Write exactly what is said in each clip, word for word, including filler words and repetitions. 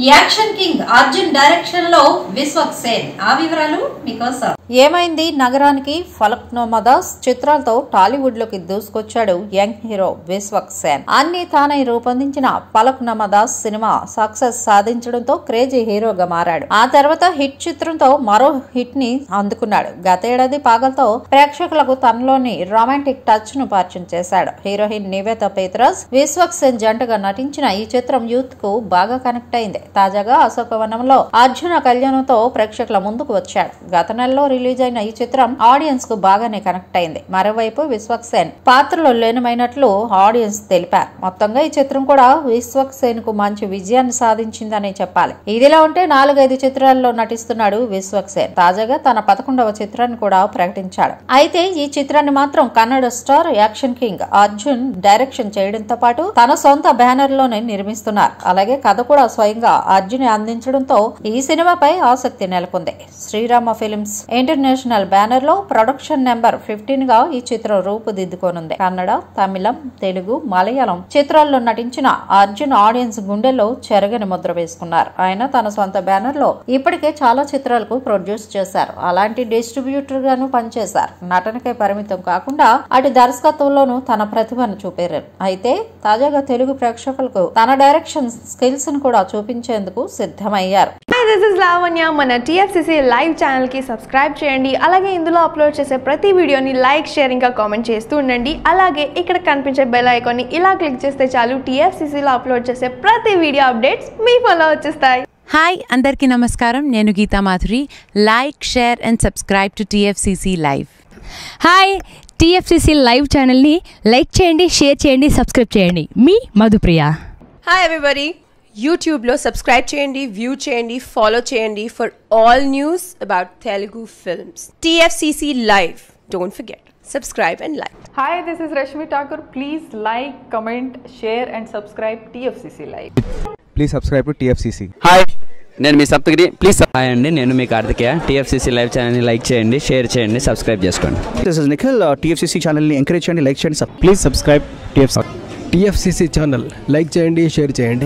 Action king Arjun direction లో విశ్వక్ సేన్ ఆ వివరాలు మీకోసం. ఏమైంది నగరానికి ఫలక్నుమా దాస్ చిత్రాలతో టాలీవుడ్ లోకి దూసుకొచ్చాడు యంగ్ హీరో విశ్వక్ సేన్. అన్ని తానై రూపొందించిన ఫలక్నుమా దాస్ సినిమా సక్సెస్ సాధించడంతో క్రేజీ హీరోగా మారాడు. ఆ తర్వాత హిట్ చిత్రంతో మరో హిట్ ని అందుకున్నాడు. గతేడాది పాగల్తో ప్రేక్షకులకు తనలోని రొమాంటిక్ టచ్ ను పరిచయం చేశాడు. హీరోయిన్ నివేత పేత్రాజ్ విశ్వక్ సేన్ జంటగా నటించిన ఈ చిత్రం యూత్ కు బాగా కనెక్ట్ అయింది. తాజాగా అశోకవనంలో అర్జున కళ్యాణంతో ప్రేక్షకుల ముందుకు వచ్చాడు. గత నెలలో రిలీజ్ అయిన ఈ చిత్రం ఆడియన్స్ కు బాగానే కనెక్ట్ అయింది. మరోవైపు విశ్వక్ సేన్ పాత్రలో లీనమైనట్లు ఆడియన్స్ తెలిపారు. మొత్తంగా ఈ చిత్రం కూడా విశ్వక్ సేన్ కు మంచి విజయాన్ని సాధించిందని చెప్పాలి. ఇదిలా ఉంటే నాలుగైదు చిత్రాల్లో నటిస్తున్నాడు విశ్వక్ సేన్. తాజాగా తన పదకొండవ చిత్రాన్ని కూడా ప్రకటించాడు. అయితే ఈ చిత్రాన్ని మాత్రం Kannada star action king Arjun direction చేయడంతో పాటు తన సొంత బ్యానర్ లోనే నిర్మిస్తున్నారు. అలాగే కథ కూడా స్వయంగా అర్జున్ అందించడంతో ఈ సినిమాపై ఆసక్తి నెలకొంది. శ్రీరామ ఫిల్మ్స్ ఇంటర్నేషనల్ బ్యానర్ లో ప్రొడక్షన్ నెంబర్ ఫిఫ్టీన్ గా ఈ చిత్రం రూపుదిద్దుకోనుంది. కన్నడ, తమిళం, తెలుగు, మలయాళం చిత్రాల్లో నటించిన అర్జున్ ఆడియన్స్ గుండెల్లో చెరగని ముద్ర వేసుకున్నారు. ఆయన తన సొంత బ్యానర్ లో ఇప్పటికే చాలా చిత్రాలకు ప్రొడ్యూస్ చేశారు. అలాంటి డిస్ట్రిబ్యూటర్ గాను పనిచేశారు. నటనకే పరిమితం కాకుండా అటు దర్శకత్వంలోనూ తన ప్రతిభను చూపారు. అయితే తాజాగా తెలుగు ప్రేక్షకులకు తన డైరెక్షన్ స్కిల్స్ ను కూడా చూపించేందుకు సిద్ధమయ్యారు. Hi, this is Lavanya. మన టీఎఫ్సీసీ లైవ్ ఛానల్ కి సబ్స్క్రైబ్ చేయండి. అలాగే ఇందులో అప్లోడ్ చేసే ప్రతి వీడియోని లైక్, షేర్ ఇంకా కామెంట్ చేస్తూ ఉండండి. అలాగే ఇక్కడ కనిపించే బెల్ ఐకాన్ ని ఇలా క్లిక్ చేస్తే చాలు టీఎఫ్సీసీలో అప్లోడ్ చేసే ప్రతి వీడియో అప్డేట్స్ మీ ఫోన్లో వచ్చేస్తాయి. హాయ్ అందరికీ నమస్కారం. నేను Geetha Madhuri. Like, share and subscribe to TFCC live. Hi, TFCC live ఛానల్ని లైక్ చేయండి, షేర్ చేయండి, సబ్స్క్రైబ్ చేయండి. మీ మధుప్రియ. హాయ్ ఎవ్రీబడి, యూట్యూబ్లో సబ్స్క్రైబ్ చేయండి, వ్యూ చేయండి, ఫాలో చేయండి for all news about Telugu films. TFCC live, don't forget, subscribe and like. Hi, this is Rashmi Thakur. Please like, comment, share and subscribe T F C C Live. Please subscribe to T F C C. Hi, నేను మీ Saptagiri. Please hi అండి, నేను మీ Karthikeya. TFCC live ఛానల్ని like చేయండి, share చేయండి, subscribe చేసుకోండి. This is Nikhil. TFCC ఛానల్ని encourage చేయండి, లైక్ చేయండి. Please subscribe T F C C. TFCC channel like చేయండి, షేర్ చేయండి.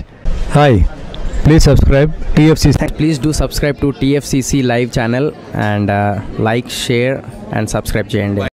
Hi, please subscribe T F C C. Please do subscribe to TFCC live channel and like, share and subscribe చేయండి.